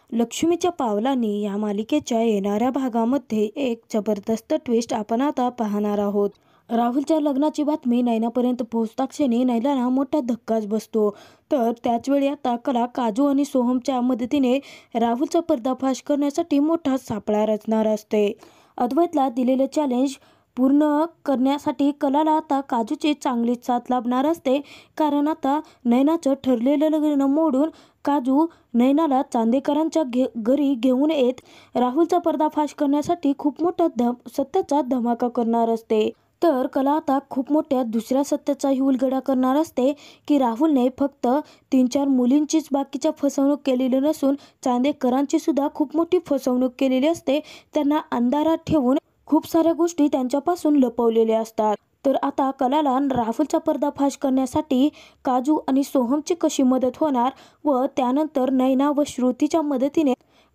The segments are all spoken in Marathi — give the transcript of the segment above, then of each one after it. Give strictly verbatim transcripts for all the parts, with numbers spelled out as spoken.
लक्ष्मीच्या पावलांनी या मालिकेच्या येणाऱ्या भागामध्ये एक जबरदस्त ट्विस्ट आपण आता पाहणार आहोत. राहुलच्या लग्नाची बातमी नैनापर्यंत पोहोचताक्षणी नैनाला मोठा धक्काच बसतो. तर त्याचवेळी आता कला काजू आणि सोहमच्या मदतीने राहुलचा पर्दाफाश करण्यासाठी मोठा सापळा रचणार असते. अद्वैतला दिलेले चॅलेंज पूर्ण करण्यासाठी कलाला आता काजूची चांगलीच साथ लाभणार असते. कारण आता नैनाचं ठरलेलं लग्न मोडून काजू नैनाला चांदेकरांच्या घे घरी घेऊन येत राहुलचा पर्दाफाश करण्यासाठी खूप मोठा धम सत्याचा धमाका करणार असते. तर कला आता खूप मोठ्या दुसऱ्या सत्याचाही उलगडा करणार असते की राहुलने फक्त तीन चार मुलींचीच बाकीच्या फसवणूक केलेली नसून चांदेकरांची सुद्धा खूप मोठी फसवणूक केलेली असते. त्यांना अंधारात ठेवून खूप साऱ्या गोष्टी त्यांच्यापासून लपवलेल्या असतात. तर आता कलाला राहुलचा पर्दाफाश करण्यासाठी काजू आणि सोहमची कशी मदत होणार व त्यानंतर नैना व श्रुतीच्या मदतीने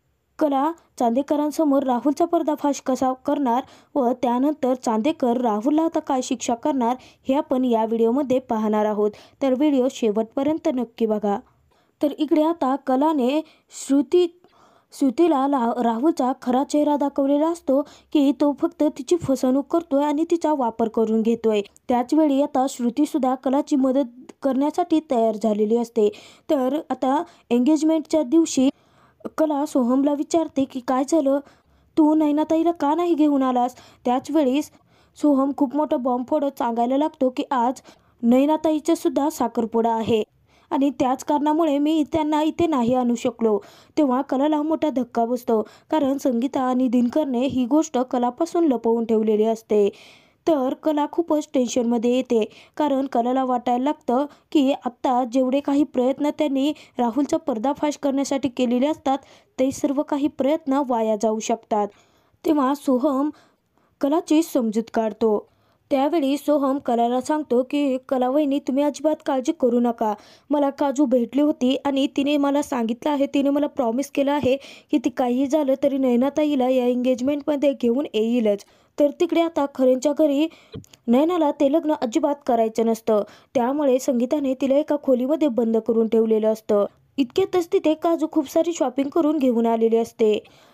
कला चांदेकरांसमोर राहुलचा पर्दाफाश कसा करणार व त्यानंतर चांदेकर राहुलला आता काय शिक्षा करणार हे आपण या व्हिडिओमध्ये पाहणार आहोत. तर व्हिडिओ शेवटपर्यंत नक्की बघा. तर इकडे आता कलाने श्रुती श्रुतीला राहुलचा खरा चेहरा दाखवलेला असतो की तो फक्त तिची फसवणूक करतोय आणि तिचा वापर करून घेतोय. त्याचवेळी आता श्रुती सुद्धा कलाची मदत करण्यासाठी तयार झालेली असते. तर आता एंगेजमेंटच्या दिवशी कला सोहमला विचारते की काय झालं, तू नैनाताईला का नाही घेऊन आलास. त्याचवेळी सोहम खूप मोठा बॉम्ब फोडत सांगायला लागतो की आज नैनाताईचा सुद्धा साखरपुडा आहे आणि त्याच कारणामुळे मी त्यांना इथे नाही आणू शकलो. तेव्हा कलाला मोठा धक्का बसतो कारण संगीता आणि दिनकरने ही गोष्ट कलापासून लपवून ठेवलेली असते. तर कला खूपच टेन्शनमध्ये येते कारण कलाला वाटायला लागतं की आत्ता जेवढे काही प्रयत्न त्यांनी राहुलचा पर्दाफाश करण्यासाठी केलेले असतात ते सर्व काही प्रयत्न वाया जाऊ शकतात. तेव्हा सोहम कलाची समजूत काढतो. त्यावेळी सोहम कलाला सांगतो की कला वहिनी, तुम्ही अजिबात काळजी करू नका. मला काजू भेटली होती आणि तिने मला सांगितलं आहे, तिने मला प्रॉमिस केलं आहे की ती काही झालं तरी नैनाताईला या एंगेजमेंटमध्ये घेऊन येईलच. तर तिकडे आता खरेंच्या घरी नैनाला ते लग्न अजिबात करायचं नसतं. त्यामुळे संगीताने तिला एका खोलीमध्ये बंद करून ठेवलेलं असतं. इतक्यातच तिथे काजू खूप सारी शॉपिंग करून घेऊन आलेली असते.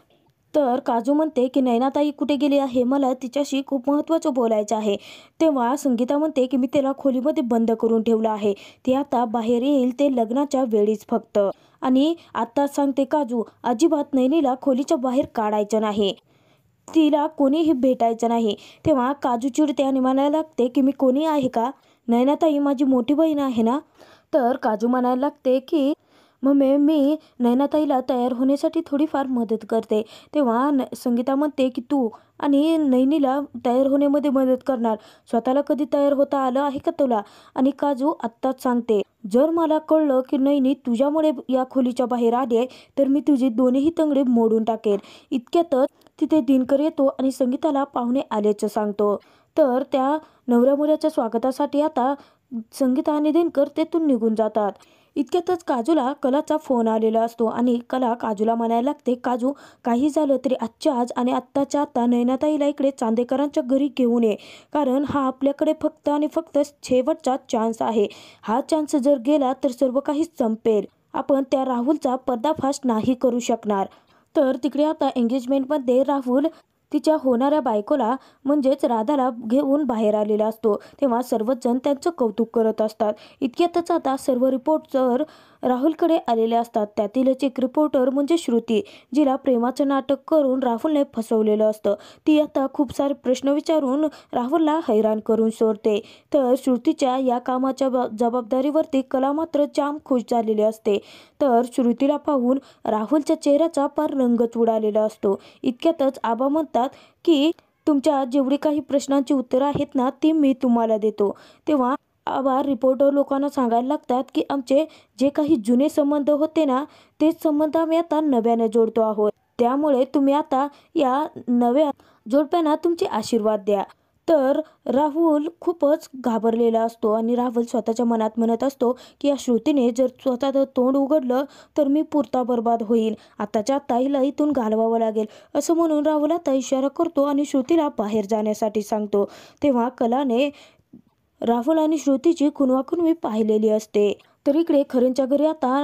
तर काजू म्हणते की नैनाताई कुठे गेली आहे, मला तिच्याशी खूप महत्त्वाचं बोलायचं आहे. तेव्हा संगीता म्हणते की मी तिला खोलीमध्ये बंद करून ठेवलं आहे, ती आता बाहेर येईल ते लग्नाच्या वेळीच फक्त. आणि आता सांगते काजू, अजिबात नैनीला खोलीच्या बाहेर काढायचं नाही, तिला कोणीही भेटायचं नाही. तेव्हा काजू चिडते आणि म्हणायला लागते की मी कोणी आहे का, नैनाताई माझी मोठी बहीण आहे ना. तर काजू म्हणायला लागते की मम्मी, मी नैनाताईला तयार होण्यासाठी थोडीफार मदत करते. तेव्हा न संगीता म्हणते की तू आणि नैनीला तयार होण्यामध्ये मदत करणार, स्वतःला कधी तयार होता आलं आहे का तुला. आणि काजू आत्ताच सांगते, जर मला कळलं की नैनी तुझ्यामुळे या खोलीच्या बाहेर आली आहे तर मी तुझी दोन्हीही तंगडे मोडून टाकेन. इतक्यातच तिथे दिनकर येतो आणि संगीताला पाहुणे आल्याचं सांगतो. तर त्या नवऱ्या मुलाच्या स्वागतासाठी आता संगीता आणि दिनकर तेथून निघून जातात. इतक्यातच काजूला कलाचा फोन आलेला असतो आणि कला काजूला म्हणायला लागते, काजू काही झालं तरी आजच्या आज आणि आत्ताच्या आत्ता नैनाताईला इकडे चांदेकरांच्या घरी घेऊन ये, कारण हा आपल्याकडे फक्त आणि फक्त शेवटचा चान्स आहे. हा चान्स जर गेला तर सर्व काही संपेल, आपण त्या राहुलचा पर्दाफाश नाही करू शकणार. तर तिकडे आता एंगेजमेंटमध्ये राहुल तिच्या होणाऱ्या बायकोला म्हणजेच राधाला घेऊन बाहेर आलेला असतो. तेव्हा सर्वच जण त्यांचं कौतुक करत असतात. इतक्यातच आता सर्व रिपोर्टर राहुलकडे आलेले असतात. त्यातीलच एक रिपोर्टर म्हणजे श्रुती, जिला प्रेमाचं नाटक करून राहुलने फसवलेलं असतं. ती आता खूप सारे प्रश्न विचारून राहुलला हैराण करून सोडते. तर श्रुतीच्या या कामाच्या जबाबदारीवरती कला मात्र जाम खुश झालेली असते. तर श्रुतीला पाहून राहुलच्या चेहऱ्याचा पार रंगच उडालेला असतो. इतक्यातच आबा म्हणतात की तुमच्या जेवढी काही प्रश्नांची उत्तरं आहेत ना ती मी तुम्हाला देतो. तेव्हा आबा रिपोर्टर लोकांना सांगायला लागतात की आमचे जे काही जुने संबंध होते ना तेच संबंध आम्ही आता नव्याने जोडतो आहोत. त्यामुळे तुम्ही आता या नव्या जोडप्यांना तुमचे आशीर्वाद द्या. तर राहुल खूपच घाबरलेला असतो आणि राहुल स्वतःच्या मनात म्हणत असतो की या श्रुतीने जर स्वतःचं तोंड उघडलं तर मी पुरता बर्बाद होईन, आताच्या आत्ता हिला इथून घालवावं लागेल. असं म्हणून राहुल आता इशारा करतो आणि श्रुतीला बाहेर जाण्यासाठी सांगतो. तेव्हा कलाने राहुल आणि श्रुतीची खुणवाखुणवी पाहिलेली असते. तर इकडे खरेंच्या घरी आता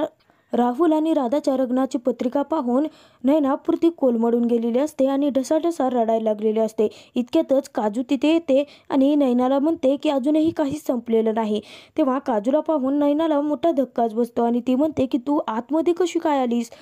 राहुल आणि राधाच्या लग्नाची पत्रिका पाहून नैना पुरती कोलमडून गेलेली असते आणि ढसाढसा रडायला लागलेली असते. इतक्यातच काजू तिथे येते आणि नैनाला म्हणते की अजूनही काही संपलेलं नाही. तेव्हा काजूला पाहून नैनाला मोठा धक्काच बसतो आणि ती म्हणते की तू आतमध्ये कशी काय आलीस?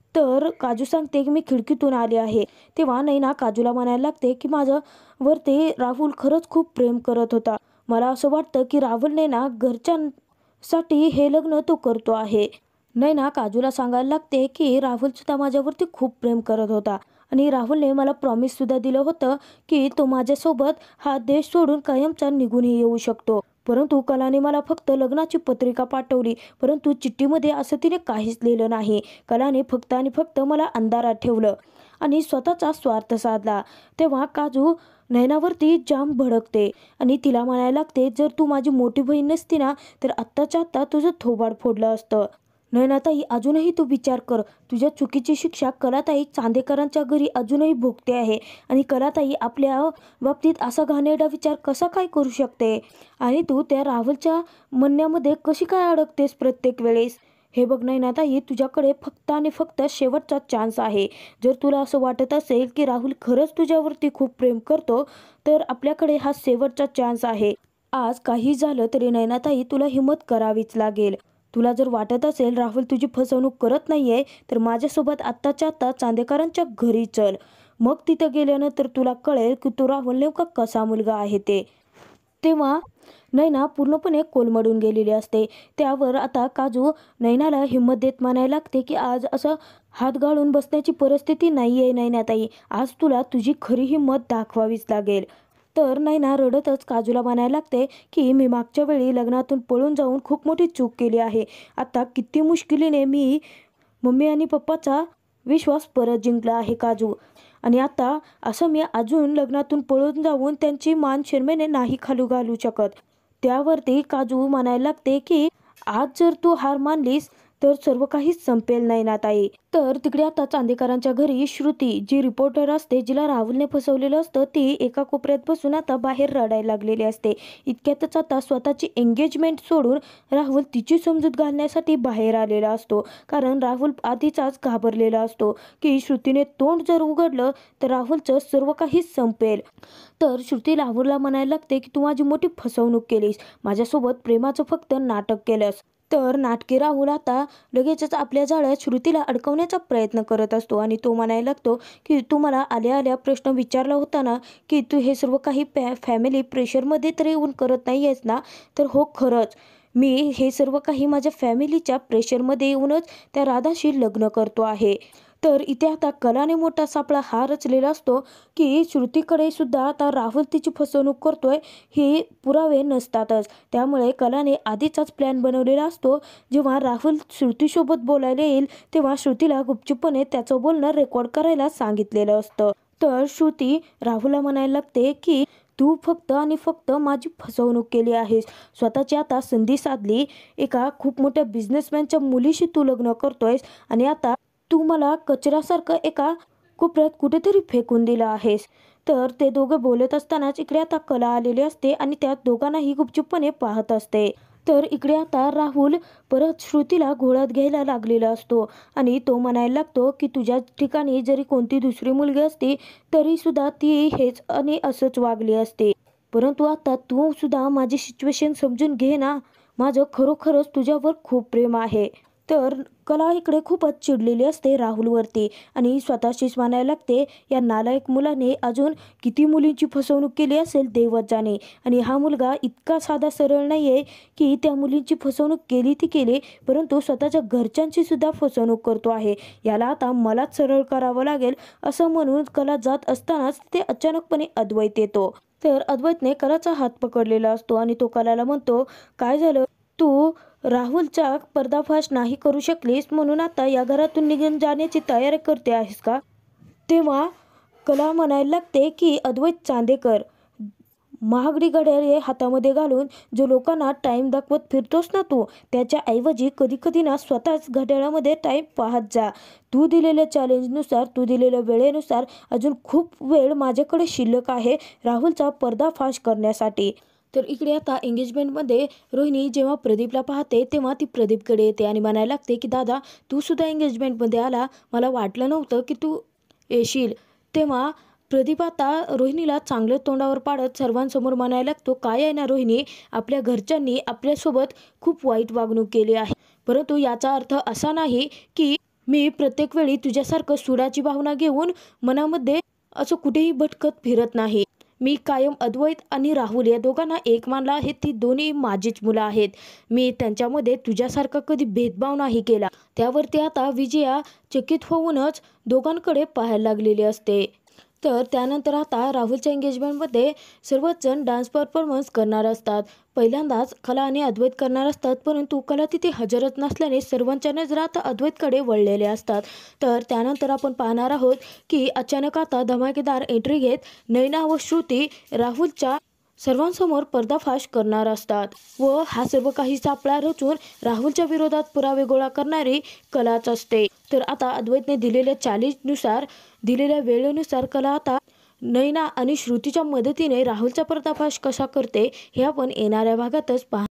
तर काजू सांगते की मी खिडकीतून आले आहे. तेव्हा नैना काजूला म्हणायला लागते की माझ्यावरती राहुल खरंच खूप प्रेम करत होता. मला असं वाटतं की राहुलने ना घरच्यांसाठी हे लग्न तो करतो आहे. नैना काजूला सांगायला लागते की राहुल सुद्धा माझ्यावरती खूप प्रेम करत होता आणि राहुलने मला प्रॉमिस सुद्धा दिलं होतं की तो माझ्यासोबत हा देश सोडून कायमचा निघूनही येऊ शकतो. परंतु कलाने मला फक्त लग्नाची पत्रिका पाठवली, परंतु चिठ्ठीमध्ये असं तिने काहीच लिहिलं नाही. कलाने फक्त आणि फक्त मला अंधारात ठेवलं आणि स्वतःचा स्वार्थ साधला. तेव्हा काजू नैनावरती जाम भडकते आणि तिला म्हणायला लागते जर तू माझी मोठी बहीण नसती ना तर आत्ताच्या आत्ता तुझं थोबाड फोडलं असतं. नैनाताई अजूनही तू विचार कर, तुझ्या चुकीची शिक्षा कलाताई चांदेकरांच्या घरी अजूनही भोगते आहे आणि कलाताई आपल्या बाबतीत असा घाणेरडा विचार कसा काय करू शकते आणि तू त्या राहुलच्या म्हणण्यामध्ये कशी काय अडकतेस प्रत्येक वेळेस? हे बघ नैनाताई, तुझ्याकडे फक्त आणि फक्त शेवटचा चान्स आहे. जर तुला असं वाटत असेल की राहुल खरंच तुझ्यावरती खूप प्रेम करतो तर आपल्याकडे हा शेवटचा चान्स आहे. आज काही झालं तरी नैनाताई तुला हिम्मत करावीच लागेल. तुला जर वाटत असेल राहुल तुझी फसवणूक करत नाहीये तर माझ्यासोबत आत्ताच्या आत्ता चांदेकरांच्या घरी चल. मग तिथं गेल्यानंतर तुला कळेल की तो राहुल नेमका कसा मुलगा आहे ते. तेव्हा नैना पूर्णपणे कोलमडून गेलेली असते. त्यावर आता काजू नैनाला हिंमत देत म्हणायला लागते की आज असं हात गाळून बसण्याची परिस्थिती नाही आहे नैनाताई, आज तुला तुझी खरी हिंमत दाखवावीच लागेल. तर नैना रडतच काजूला म्हणायला लागते की मी मागच्या वेळी लग्नातून पळून जाऊन खूप मोठी चूक केली आहे. आता किती मुश्किलीने मी मम्मी आणि पप्पाचा विश्वास परत जिंकला आहे काजू, आणि आता असं मी अजून लग्नातून पळून जाऊन त्यांची मान शरमेने नाही खालू घालू शकत. त्यावरती काजू म्हणायला लागते की आज जर तू हार मानलीस तर सर्व काही संपेल नैनाताई. तर तिकडे आता चांदेकरांच्या घरी श्रुती जी रिपोर्टर असते जिला राहुलने फसवलेलं असतं ती एका कोपऱ्यात बसून आता बाहेर रडायला लागलेली असते. इतक्यातच आता स्वतःची एंगेजमेंट सोडून राहुल तिची समजूत घालण्यासाठी बाहेर आलेला असतो. कारण राहुल आधीचाच घाबरलेला असतो की श्रुतीने तोंड जर उघडलं तर राहुलचं सर्व काही संपेल. तर श्रुती राहुलला म्हणायला लागते की तू माझी मोठी फसवणूक केलीस, माझ्यासोबत प्रेमाचं फक्त नाटक केलंस. तर नाटकी राहुल आता लगेचच आपल्या जाळ्यात श्रुतीला अडकवण्याचा प्रयत्न करत असतो आणि तो म्हणायला लागतो की तू मला आल्या आल्या प्रश्न विचारला होता ना की तू हे सर्व काही पॅ फॅमिली प्रेशरमध्ये तर येऊन करत नाही आहेस ना? तर हो, खरंच मी हे सर्व काही माझ्या फॅमिलीच्या प्रेशरमध्ये येऊनच त्या राधाशी लग्न करतो आहे. तर इथे आता कलाने मोठा सापळा हा रचलेला असतो की श्रुतीकडे सुद्धा आता राहुल तिची फसवणूक करतोय हे पुरावे नसतातच. त्यामुळे कलाने आधीचाच प्लॅन बनवलेला असतो. जेव्हा राहुल श्रुतीसोबत बोलायला येईल तेव्हा श्रुतीला गुपचूपपणे त्याचं बोलणं रेकॉर्ड करायला सांगितलेलं असतं. तर श्रुती राहुलला म्हणायला लागते की तू फक्त आणि फक्त माझी फसवणूक केली आहेस. स्वतःची आता संधी साधली, एका खूप मोठ्या बिझनेसमॅनच्या मुलीशी तू लग्न करतोयस आणि आता तू मला कचऱ्यासारखं एका कोपऱ्यात कुठेतरी फेकून दिलं आहेस. तर ते दोघं बोलत असतानाच इकडे आता कला आलेली असते आणि त्या दोघांनाही गुपचूपपणे पाहत असते. तर इकडे आता राहुल परत श्रुतीला घोळात घ्यायला लागलेला असतो आणि तो म्हणायला लागतो की तुझ्या ठिकाणी जरी कोणती दुसरी मुलगी असती तरी सुद्धा ती हेच आणि असंच वागली असते. परंतु आता तू सुद्धा माझी सिच्युएशन समजून घे ना, माझं खरोखरच तुझ्यावर खूप प्रेम आहे. तर कला इकडे खूपच चिडलेली असते राहुलवरती आणि स्वतःशीच म्हणायला लागते या नालायक मुलाने अजून किती मुलींची फसवणूक केली असेल देवच जाणे, आणि हा मुलगा इतका साधा सरळ नाही आहे की त्या मुलींची फसवणूक केली ती केली परंतु स्वतःच्या घरच्यांची सुद्धा फसवणूक करतो आहे. याला आता मलाच सरळ करावं लागेल असं म्हणून कला जात असतानाच ते अचानकपणे अद्वैत येतो. तर अद्वैतने कलाचा हात पकडलेला असतो आणि तो कलाला म्हणतो काय झालं, तू राहुलचा पर्दाफाश नाही करू शकलीस म्हणून आता या घरातून निघून जाण्याची तयारी करते आहेस का? तेव्हा कला म्हणायला लागते की अद्वैत चांदेकर, महागडी घड्याळे हातामध्ये घालून जो लोकांना टाईम दाखवत फिरतोस ना तू, त्याच्याऐवजी कधी कधी ना स्वतःच घड्याळामध्ये टाईम पाहत जा. तू दिलेल्या चॅलेंजनुसार, तू दिलेल्या वेळेनुसार अजून खूप वेळ माझ्याकडे शिल्लक आहे राहुलचा पर्दाफाश करण्यासाठी. तर इकडे आता एंगेजमेंटमध्ये रोहिणी जेव्हा प्रदीपला पाहते तेव्हा ती प्रदीपकडे येते आणि म्हणायला लागते की दादा तू सुद्धा एंगेजमेंटमध्ये आला, मला वाटलं नव्हतं की तू येशील. तेव्हा प्रदीप आता रोहिणीला चांगलं तोंडावर पाडत सर्वांसमोर म्हणायला लागतो, काय आहे ना रोहिणी, आपल्या घरच्यांनी आपल्यासोबत खूप वाईट वागणूक केली आहे, परंतु याचा अर्थ असा नाही की मी प्रत्येक वेळी तुझ्यासारखं सुडाची भावना घेऊन मनामध्ये असं कुठेही भटकत फिरत नाही. मी कायम अद्वैत आणि राहुल या दोघांना एक मानलं आहे. ती दोन्ही माझीच मुलं आहेत. मी त्यांच्यामध्ये तुझ्यासारखा कधी भेदभाव नाही केला. त्यावरती आता विजया चकित होऊनच दोघांकडे पाहायला लागलेली असते. तर त्यानंतर आता राहुलच्या एंगेजमेंटमध्ये सर्वच जण डान्स परफॉर्मन्स करणार असतात. पहिल्यांदाच कला आणि अद्वैत करणार असतात, परंतु कला तिथे हजरच नसल्याने सर्वांच्या नजरा आता अद्वैतकडे वळलेल्या असतात. तर त्यानंतर आपण पाहणार आहोत की अचानक आता धमाकेदार एंट्री घेत नैना व श्रुती राहुलच्या सर्वांसमोर पर्दाफाश करणार असतात व हा सर्व काही सापळा रचून राहुलच्या विरोधात पुरावे गोळा करणारी कलाच असते. तर आता अद्वैतने दिलेल्या चॅलेंजनुसार दिलेल्या वेळेनुसार कला आता नैना आणि श्रुतीच्या मदतीने राहुलचा पर्दाफाश कसा करते हे आपण येणाऱ्या भागातच पाहणार